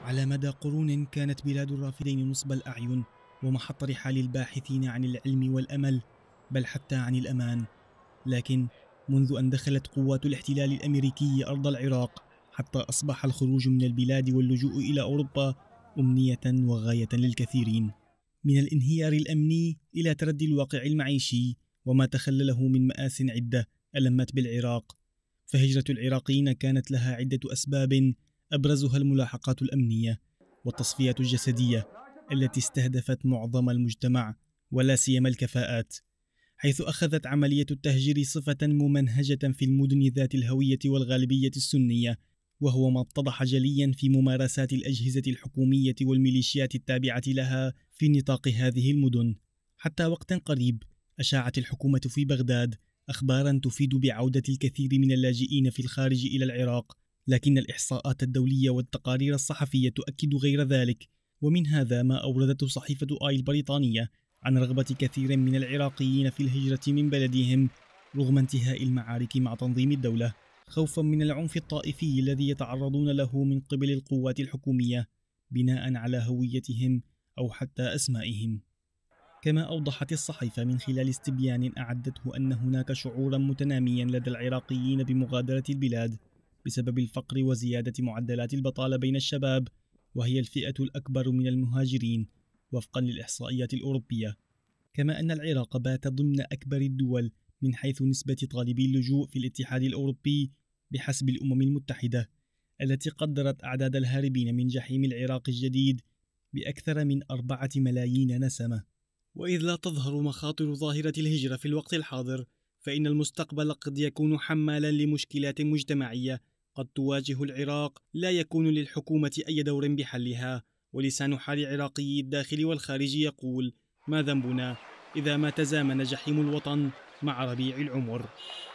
على مدى قرون كانت بلاد الرافدين نصب الأعين ومحط رحال الباحثين عن العلم والأمل، بل حتى عن الأمان. لكن منذ أن دخلت قوات الاحتلال الأمريكي أرض العراق حتى أصبح الخروج من البلاد واللجوء إلى أوروبا أمنية وغاية للكثيرين، من الانهيار الأمني إلى تردي الواقع المعيشي وما تخلله من مآس عدة ألمت بالعراق. فهجرة العراقيين كانت لها عدة أسباب، أبرزها الملاحقات الأمنية والتصفية الجسدية التي استهدفت معظم المجتمع ولا سيما الكفاءات، حيث أخذت عملية التهجير صفة ممنهجة في المدن ذات الهوية والغالبية السنية، وهو ما اتضح جليا في ممارسات الأجهزة الحكومية والميليشيات التابعة لها في نطاق هذه المدن. حتى وقت قريب أشاعت الحكومة في بغداد أخبارا تفيد بعودة الكثير من اللاجئين في الخارج إلى العراق، لكن الإحصاءات الدولية والتقارير الصحفية تؤكد غير ذلك. ومن هذا ما أوردته صحيفة آي البريطانية عن رغبة كثير من العراقيين في الهجرة من بلدهم رغم انتهاء المعارك مع تنظيم الدولة، خوفا من العنف الطائفي الذي يتعرضون له من قبل القوات الحكومية بناء على هويتهم أو حتى أسمائهم. كما أوضحت الصحيفة من خلال استبيان أعدته أن هناك شعورا متناميا لدى العراقيين بمغادرة البلاد بسبب الفقر وزيادة معدلات البطالة بين الشباب، وهي الفئة الأكبر من المهاجرين وفقا للإحصائيات الأوروبية. كما أن العراق بات ضمن أكبر الدول من حيث نسبة طالبي اللجوء في الاتحاد الأوروبي بحسب الأمم المتحدة، التي قدرت أعداد الهاربين من جحيم العراق الجديد بأكثر من 4 ملايين نسمة. وإذ لا تظهر مخاطر ظاهرة الهجرة في الوقت الحاضر، فإن المستقبل قد يكون حمالا لمشكلات مجتمعية قد تواجه العراق لا يكون للحكومة أي دور بحلها. ولسان حال عراقي الداخل والخارج يقول: ما ذنبنا إذا ما تزامن جحيم الوطن مع ربيع العمر.